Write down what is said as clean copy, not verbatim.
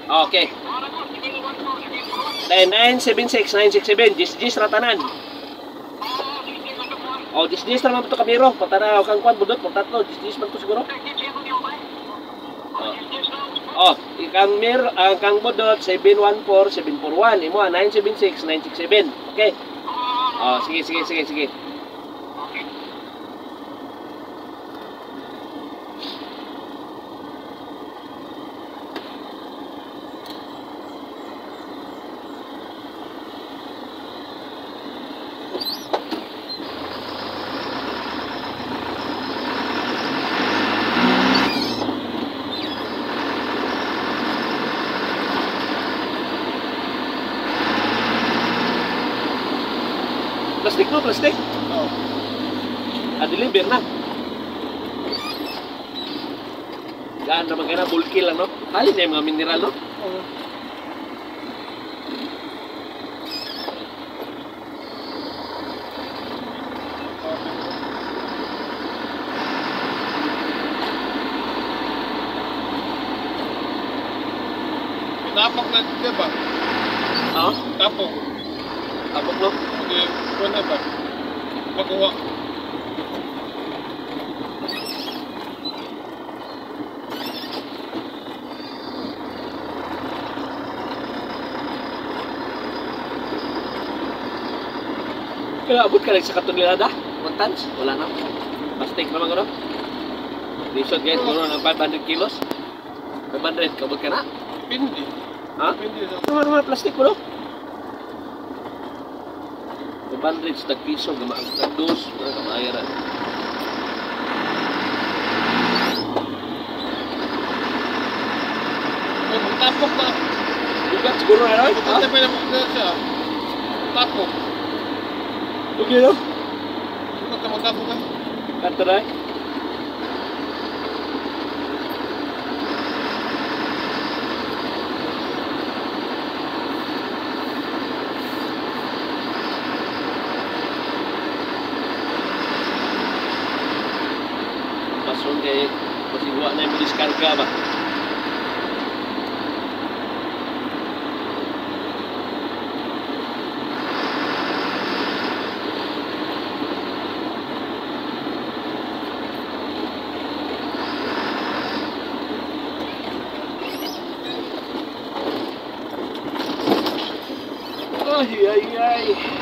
Okay. 976, 967. Jis ratanan. Oh, jis naman ito kamero. Patana kang kwan budot, patatlo. Jis man to siguro. Oh, kang budot 714, 741. Imo 976, 967. Okay. Oh, sige. Plastic no, plastic. Oo. Deliver na. Gaan naman ka na, bulky lang, no? Halin na yung mga mineral, no? Oo. Tapok na, di ba? Oo? Tapok. Tapok, no? Hindi, wala ba? Makuha. Kaya abot ka lang sa katunilada? 1 tons? Wala na. Plastic naman ko, no? Lisod guys, puro ng 500 kilos. 500, kabot ka na? Pindi. Ha? Pindi na. Naman plastic mo, no? 500 sa piso, gamaang tagdos, mga kamayaran. Tapok na. Bugat siguro na, no? Ha? Ito pa yung siya. Tapok. Okay, no? Ito ka magtapok ka. Kanta na, eh? Pasong kay pasiwa na yung diskarga ba? Ay.